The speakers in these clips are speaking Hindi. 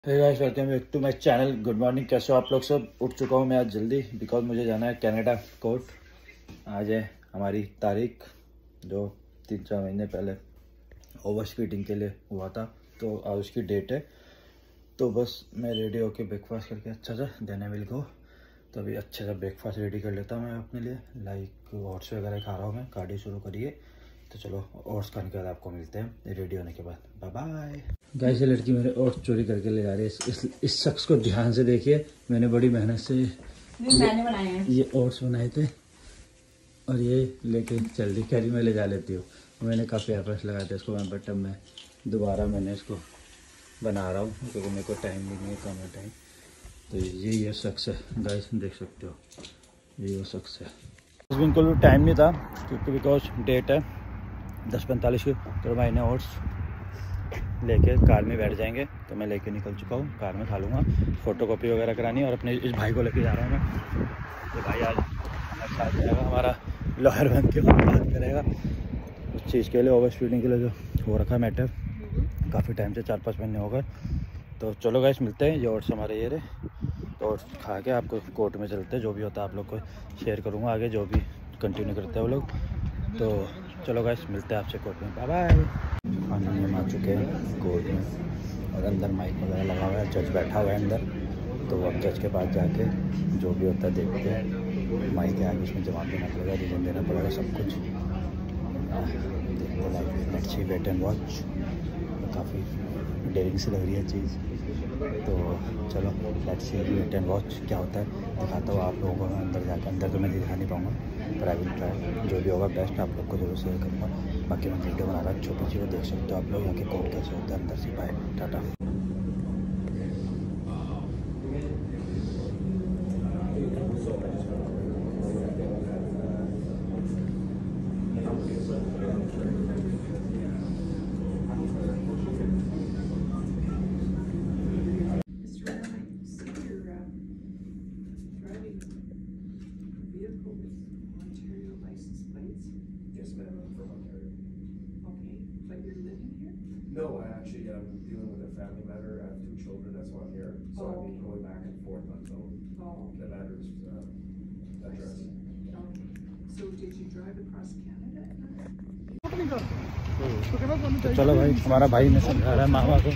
Hey guys, welcome back to my channel. Good morning, कैसे हो आप लोग सब। उठ चुका हूँ मैं आज जल्दी, बिकॉज मुझे जाना है कनाडा कोर्ट। आज है हमारी तारीख, जो 3-4 महीने पहले ओवर स्पीडिंग के लिए हुआ था, तो आज उसकी डेट है। तो बस मैं रेडी होकर ब्रेकफास्ट करके अच्छा सा देने विल गो। तो अभी अच्छे सा ब्रेकफास्ट रेडी कर लेता हूँ मैं अपने लिए। लाइक ओट्स वगैरह खा रहा हूँ मैं, कार्डियो शुरू करिए। तो चलो ओट्स खाने के बाद आपको मिलते हैं रेडी होने के बाद। Bye bye. गाइस, ये लड़की मेरे ओट्स चोरी करके ले जा रही है। इस शख्स को ध्यान से देखिए। मैंने बड़ी मेहनत से मैंने बनाए हैं ये ओट्स बनाए थे और ये लेके चल दी, कह रही मैं ले जा लेती हूँ। मैंने काफ़ी एफर्ट्स लगाए थे इसको, बट अब मैं दोबारा मैंने इसको बना रहा हूँ क्योंकि मेरे को टाइम भी नहीं है, कम है टाइम। तो ये शख्स है गाइस, देख सकते हो, ये वो शख्स है। बिल्कुल भी टाइम नहीं था क्योंकि बिकॉज डेट है 10:45 की। तो मैंने ओट्स लेके कार में बैठ जाएंगे, तो मैं लेके निकल चुका हूँ। कार में खा लूँगा, फ़ोटोकॉपी वगैरह करानी। और अपने इस भाई को लेके जा रहा हूँ मैं। ये भाई आज हमारे साथ जाएगा, हमारा लॉयर बन के बात करेगा उस चीज़ के लिए, ओवर स्पीडिंग के लिए जो हो रखा है मैटर काफ़ी टाइम से, 4-5 महीने हो गए। तो चलो गाइस, मिलते हैं। ये ओट्स हमारे ये रहे, तो ओट्स खा के आपको कोर्ट में चलते हैं। जो भी होता है आप लोग को शेयर करूँगा आगे, जो भी कंटिन्यू करते हैं वो लोग। तो चलो गाइस, मिलते हैं आपसे कोर्ट में। Bye bye. फाइनली हम आ चुके हैं कोर्ट में और अंदर माइक वगैरह लगा हुआ है, जज बैठा हुआ है अंदर। तो अब जज के पास जाके जो भी होता है देखते हैं। माइक के आगे उसमें जवाब देना पड़ेगा, रीजन देना पड़ेगा, सब कुछ देखते। Like let's see wait and watch. काफ़ी डेयरिंग सी लग रही है चीज़, तो चलो let's see wait and watch क्या होता है। दिखाता हूँ आप लोगों को मैं अंदर जाकर। अंदर तो मैं दिखा नहीं पाऊँगा, पर आई विल ट्राई। जो भी होगा बेस्ट आप लोग को जरूर शेयर करूँगा। बाकी मैं वीडियो बना रहा हूँ छोटी सी, वो देख सकते हो आप लोग यहाँ के कोर्ट कैसे होता है अंदर से। Bye, tata. No, I actually am dealing with a family matter. I have 2 children, that's why I'm here. So I've been going back and forth until the matter is addressed. So did you drive across Canada? तो चलो भाई, हमारा भाई ने समझा रहा है मामा को।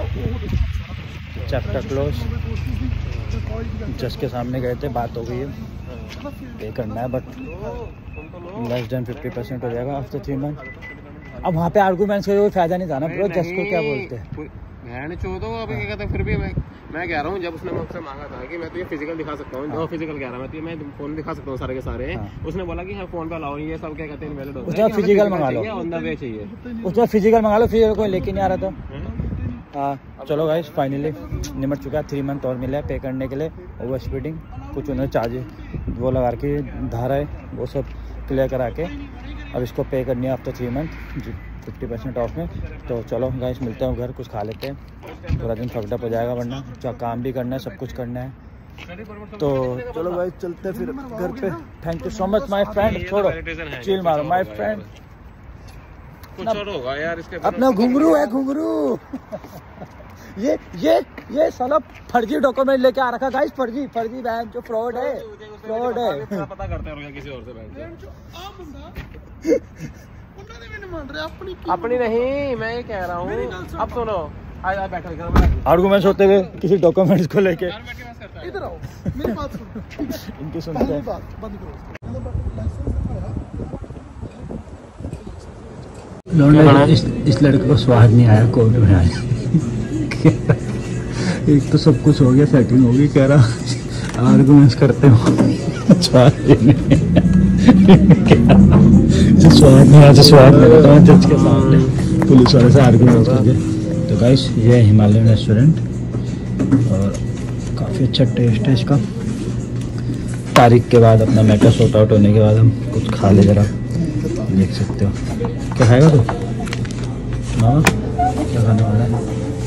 Chapter close. जज के सामने गए थे, बात हो गई है, पे करना है, बट लेस देन 50% हो जाएगा आफ्टर 3 मंथ। अब वहाँ पे आर्गूमेंट्स का कोई फायदा नहीं था ना ब्रो। जज को क्या बोलते हैं, बहन चोदो। अब क्या कहते हैं, फिर भी मैं कह रहा हूँ, जब उसने मुझसे मांगा था कि मैं तो ये फिजिकल दिखा सकता हूँ, जो फिजिकल कह रहा मैं तो मैं फोन दिखा सकता हूँ सारे के सारे। उसने बोला कि हाँ फोन पे अलाउ नहीं है, सब क्या कहते हैं इनवैलिड होता है। उसमें फिजिकल मंगा लो, ऑन द वे चाहिए, उसमें फिजिकल मंगा लो। फिजिकल कोई लेके नहीं आ रहा था। हाँ चलो गाइस, फाइनली निमट चुका है। 3 मंथ और मिला है पे करने के लिए ओवर स्पीडिंग। कुछ उन्होंने चार्ज वो लगा के धारा है, वो सब क्लियर करा के अब इसको पे करनी है आफ्टर 3 मंथ 50% ऑफ में। तो चलो गाइस, मिलते हैं घर, कुछ खा लेते हैं। पूरा दिन फकडअप हो जाएगा, वरना क्या काम भी करना है, सब कुछ करना है। तो चलो गाइस, चलते हैं फिर घर पे। Thank you so much my friend. छोड़ो, चिल मारो माय फ्रेंड। कुछ और होगा यार इसके अपना घुंघरू है, घुंघरू। ये साला फर्जी डॉक्यूमेंट लेके आ रखा गाइस। फर्जी बहन जो फ्रॉड है, फ्रॉड है। पता करते हैं किसी और से बैठ अपनी नहीं, मैं ये कह रहा हूँ। अब सुनो, आज बैठो आर्गूमेंट्स होते हुए किसी डॉक्यूमेंट्स को लेके। इधर आओ, मेरी बात सुनो। इनकी सुनते हैं। इस लड़के को स्वाद नहीं आया कोर्ट में आया। एक तो सब कुछ हो गया, सेटिंग हो गई, कह रहा आर्गूमेंट्स करते हो, स्वाद नहीं आया। स्वाद लगाता हूँ जज के सामने, पुलिस वाले से आर्गूमेंट्स करके। तो गाइस, ये है हिमालयन रेस्टोरेंट और काफ़ी अच्छा टेस्ट है इसका। तारीख के बाद अपना मैटर सॉर्ट आउट होने के बाद हम कुछ खा ले, जरा देख सकते हो। क्या खाएगा तू मामा, क्या खाने वाला है?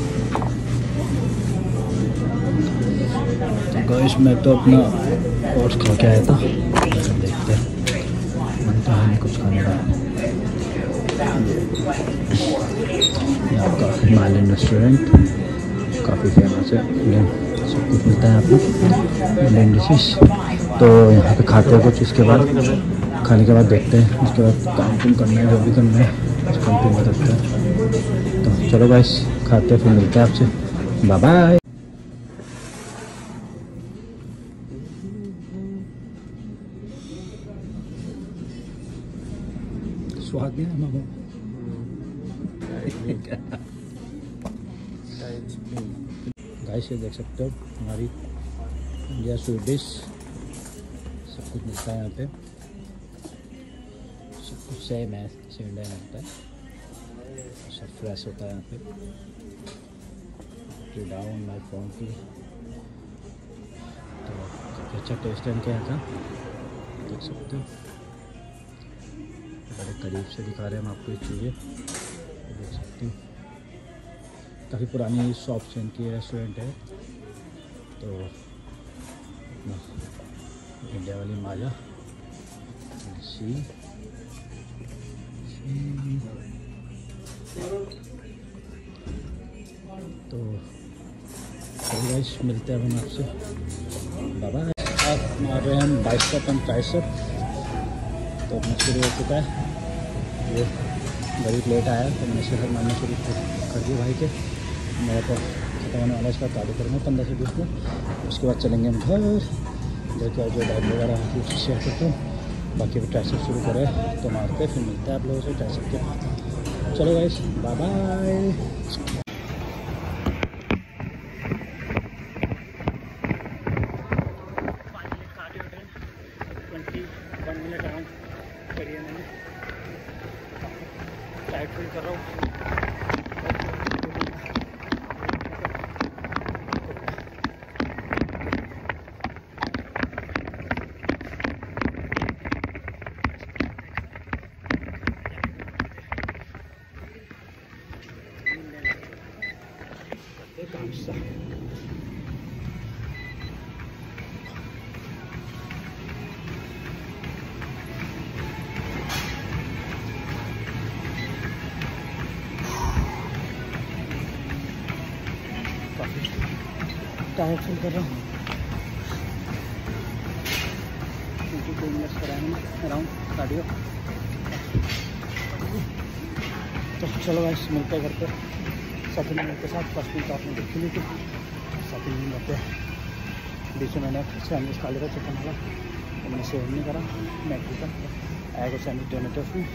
तो गाइस, मैं तो अपना ओट्स खा के आया था, देखते हैं बनता है कुछ खाने का। ये आपका हिमालयन रेस्टोरेंट काफ़ी फेमस है। इंडियन सब कुछ मिलता है यहाँ पे, इंडियन डिशेस। तो यहाँ पे खाते हैं कुछ, उसके बाद खाने के बाद देखते हैं, उसके बाद काम कुम करना है, जो भी करना है काम करना करते हैं। तो चलो गाइस खाते हैं, फिर मिलते हैं आपसे, बाय बाय। स्वाद नहीं है मामा। गाइस ये देख सकते हो हमारी इंडिया स्वीट डिश, सब कुछ मिलता है यहाँ पे, सब कुछ सेम है, जैसे इंडिया में मिलता है, सब फ्रेश होता है यहाँ पे। डाउन माई फोन की, तो काफ़ी अच्छा टेस्ट है इनके यहाँ का, देख सकते हो। बड़े करीब से दिखा रहे हैं हम आपको ये चीज़ें, देख सकते हो। काफ़ी पुरानी शॉप से इनकी रेस्टोरेंट है। तो इंडिया वाली माजा सी तो गाइस मिलते हैं हम आपसे, बाय बाय। अब मार रहे हैं हम बाइसेप एंड ट्राइसेप, तो अपना शुरू हो चुका है। ये गरीब लेट आया तो मैंने शहर मारना शुरू कर दिया भाई के। मेरा तो खत्म होने वाला, इसका चालू करूँगा 15 से 20 मिनट, उसके बाद चलेंगे हम घर। देखिए जो डाइट वगैरह है उससे शेयर करते हैं, बाकी भी ट्राइसेप शुरू करें तो मारते हैं, फिर मिलते हैं आप लोगों से ट्राइसेप के। चलो guys bye bye. Tight feel कर रहा हूँ। टायर फील कर रहा हूँ, क्योंकि 2 मिनट कराएंगे अराउंड कार्डियो। तो चलो गाइस मिलते हैं घर पे सेकंड मिनट के साथ। फर्स्ट मिनट आपने देखी ली थी, सेकंड मिनट पे बीच में मैंने सैंडविच खा लिया चिकन वाला, तो मैंने सेव नहीं करा मैगी का, एग और सैंडविच देने थे उसमें।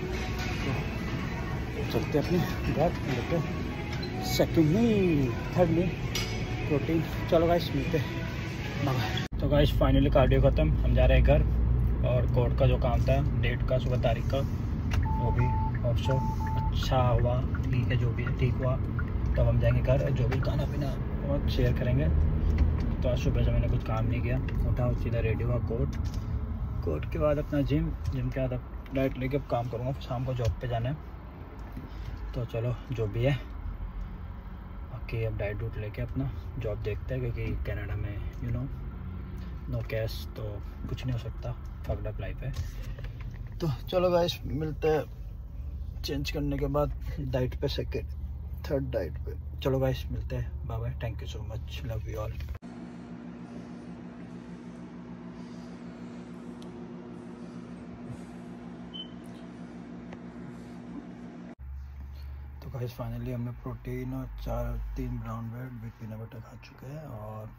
तो चलते अपने घर, मिलते सेकंड में थर्ड में प्रोटीन। चलो गाइस मिलते हैं। तो गाइस फाइनली कार्डियो ख़त्म, हम जा रहे हैं घर। और कोर्ट का जो काम था डेट का 16 तारीख का, वो भी ऑफशोर अच्छा हुआ, ठीक है, जो भी है ठीक हुआ। तो हम जाएंगे घर, जो भी खाना पीना और शेयर करेंगे। तो आज सुबह से मैंने कुछ काम नहीं किया, उठा सीधा रेडी हुआ कोर्ट के बाद अपना जिम के बाद अब डाइट लेके अब काम करूँगा, शाम को जॉब पे जाना है। तो चलो जो भी है कि अब डाइट डूट लेके अपना जॉब देखते हैं, क्योंकि कनाडा में नो कैश तो कुछ नहीं हो सकता, फक्ड अप लाइफ है। तो चलो गाइस मिलते हैं चेंज करने के बाद डाइट पे, थर्ड डाइट पे। चलो गाइस मिलते हैं, bye bye, thank you so much, love you all. तो गाइस फाइनली हमने प्रोटीन और 3 brown bread with peanut butter खा चुके हैं, और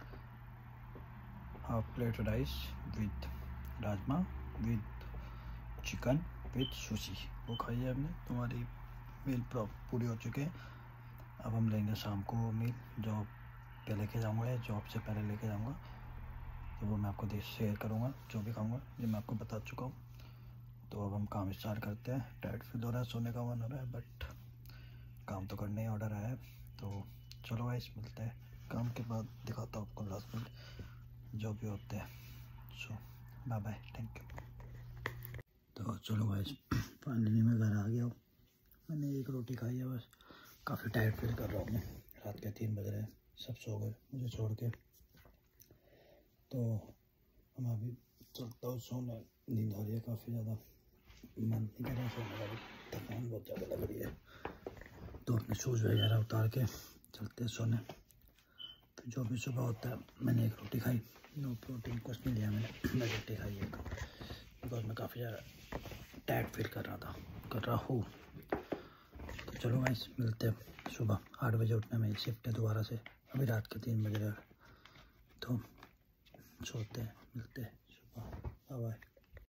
half plate rice with rajma with chicken with sushi वो खाई है हमने। तुम्हारी मील पूरी हो चुकी है। अब हम लेंगे शाम को मील, जॉब पे लेके जाऊंगा या जॉब से पहले लेके जाऊंगा, तो वो मैं आपको शेयर करूंगा, जो भी खाऊंगा ये मैं आपको बता चुका हूँ। तो अब हम काम स्टार्ट करते हैं। टाइट फील हो रहा है, सोने का मन हो रहा है, बट काम तो करने ही ऑर्डर आया है। तो चलो गाइस मिलते हैं काम के बाद, दिखाता हूँ आपको लास्ट मिनट जो भी होते हैं। So bye bye, thank you. तो चलो गाइस फाइनली मैं घर आ गया हूँ, मैंने एक रोटी खाई है बस। काफ़ी टायर्ड फील कर रहा हूँ मैं, रात के 3 बज रहे हैं, सब सो गए मुझे छोड़ के। तो हम अभी चलता हूँ सोने, नींद आ रही है काफ़ी ज़्यादा, मन नहीं कर रहा सोने का, थकान बहुत ज़्यादा लग रही है। तो अपने शूज़ वगैरह उतार के चलते सोने। फिर जो भी सुबह होता है, मैंने एक रोटी खाई, नो प्रोटीन कुछ नहीं लिया मैंने, मैं रोटी खाई एक, बिकॉज मैं काफ़ी ज़्यादा टैट फील कर रहा हूँ। तो चलो गाइस, मिलते हैं सुबह 8 बजे उठने में, शिफ्ट है दोबारा से, अभी रात के 3 बज रहे हैं, तो सोते हैं, मिलते हैं सुबह, बाय बाय।